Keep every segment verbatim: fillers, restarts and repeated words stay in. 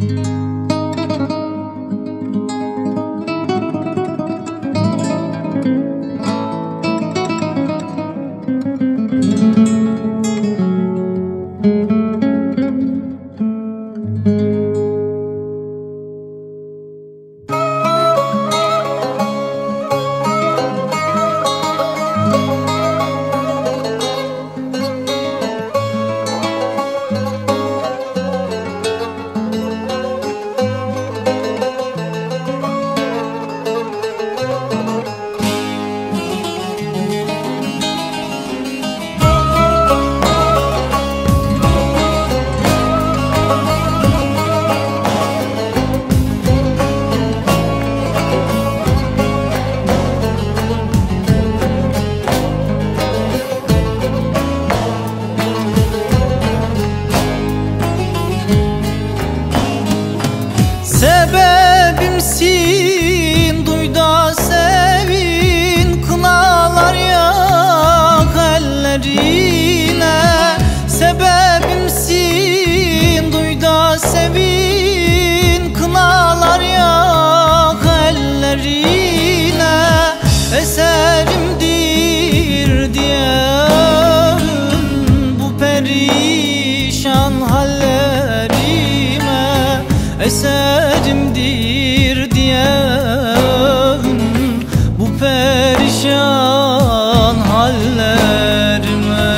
Sebebimsin, duy da sevin, kınalar yak ellerine. Sebebimsin, duy da sevin, kınalar yak ellerine. Eserimdir diyen bu perişan hallerime. Eserimdir diyen bu perişan hallerime.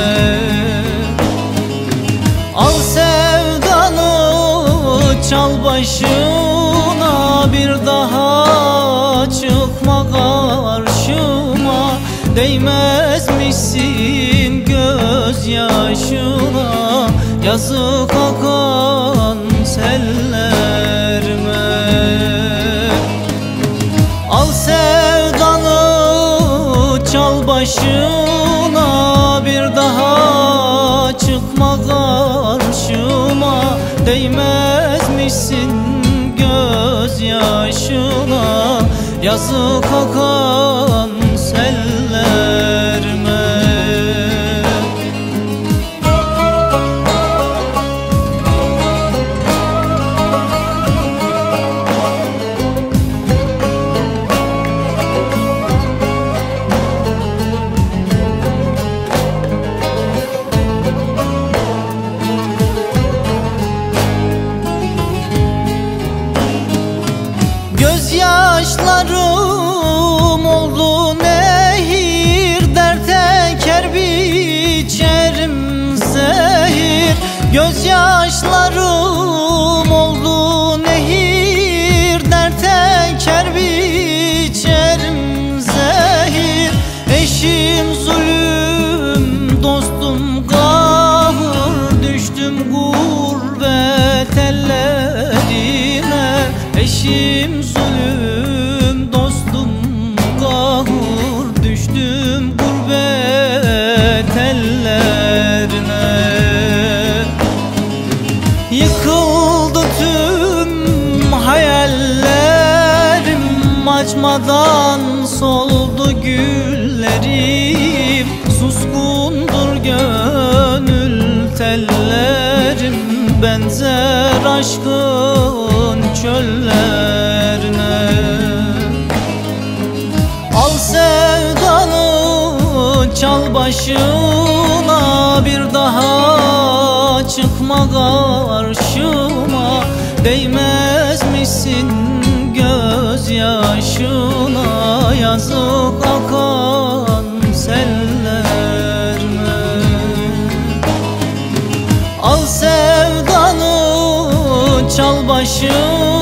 Al sevdanı, çal başına, bir daha çıkma karşıma. Değmezmişsin gözyaşına, yazık akan sellerime. Al sevdanı, çal başına, bir daha çıkma karşıma. Değmezmişsin gözyaşına, yazık akan sellerime. Gözyaşlarım oldu nehir, dert eker biçerim zehir. Gözyaşlarım oldu nehir, dert eker biçerim zehir. Eşim zulüm, dostum kahır, düştüm gurbet ellerine. Eşim zulüm, dostum kahır, düştüm gurbet ellerine. Yıkıldı tüm hayallerim, açmadan soldu güllerim. Suskundur gönül tellerim, benzer aşkın çöllerine. Al sevdanı, çal başına, bir daha çıkma karşıma. Değmezmişsin gözyaşına, yazık akan sellerime. Al sevdanı, çal başına,